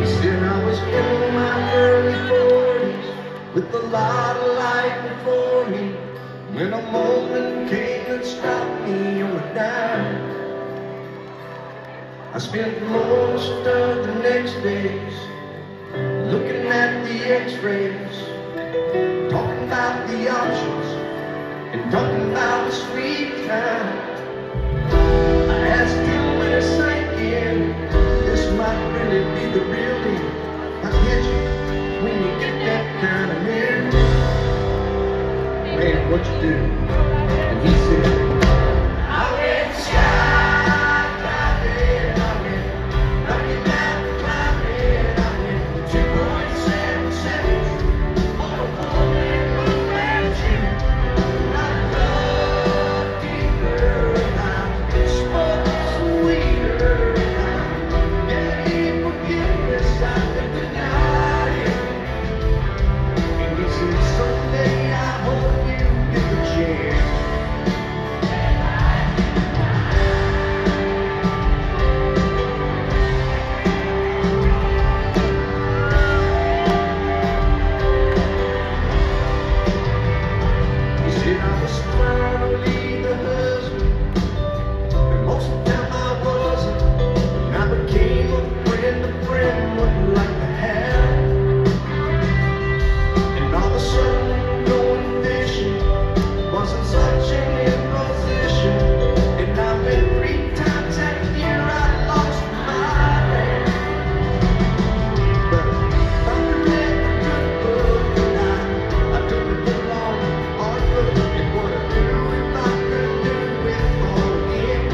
He said I was in my early 40s with a lot of life before me, when a moment came and stopped me on a dime. I spent most of the next days looking at the x-rays, talking about the options and talking about the sweet time. I asked him when it sank in, this might really be the real deal. I get you when you get that kind of news. Man, what you do? And he said, I went skydiving, I went knocking down, climbing, I went 2.7 seconds on a falling mountain. I love deeper and I smoke sweeter and I gave forgiveness, I could deny it. And he said, someday I hope you get the chance. He said I was finally the husband, and most of the time I wasn't. And I became a friend wouldn't like to have. And all of a sudden going fishing wasn't such an imposition. And I went 3 times that year, I lost my man. But thunder never could book, and I took it the long, hard look at what I'd do if I could do it all again.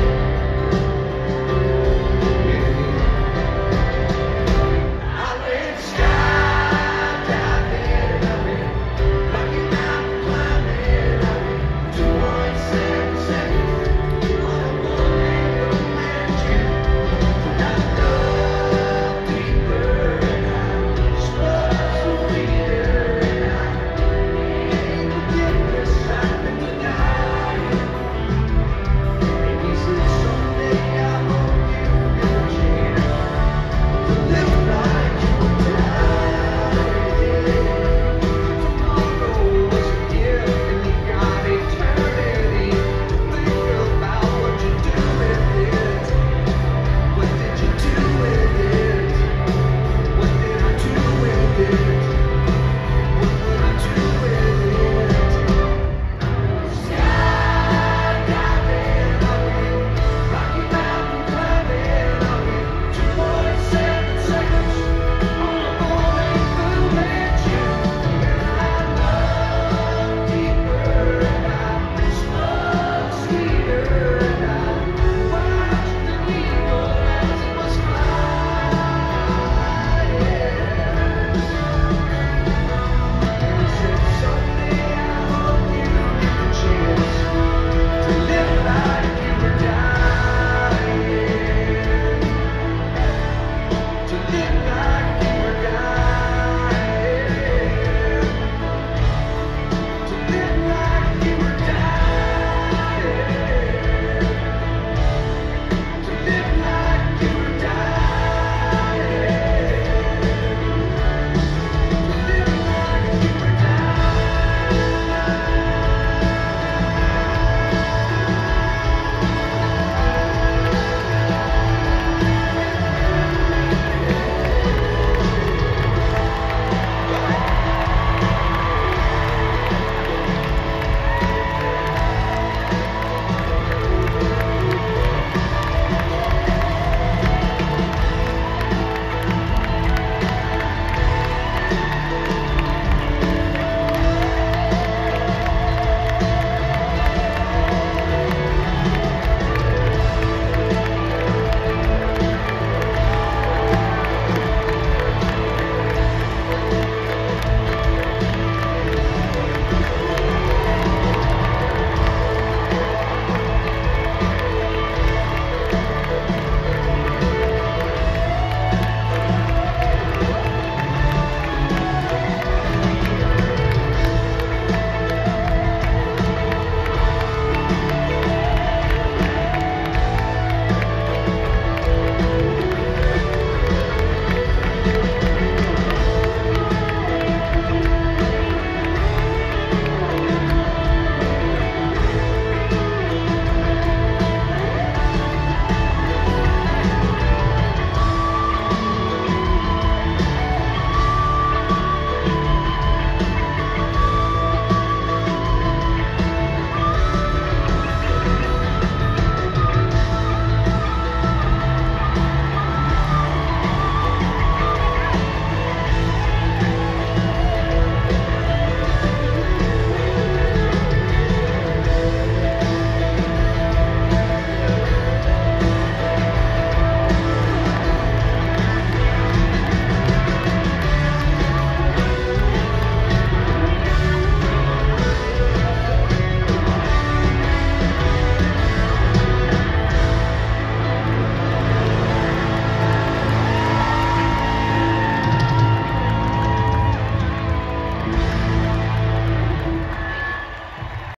I went skydiving, I went Rocky Mountain climbing, I went 2.7 seconds on a full-length mansion. And I dug deeper and I spoke sweeter and I gave forgiveness, I could deny it. And he said, someday I hope you get a chance to live like you would die. Tomorrow was a gift and you got eternity. Think about what you do with it. What did you do with it? What did I do with it? What would I do with it? Skydiving, I went Rocky Mountain climbing, I went 2.7 seconds on a full-length mansion. And I love deeper and I smoke sweeter and I watched the eagle as it was flying. And he said, someday I hope you get the chance to live like you were dying, to live like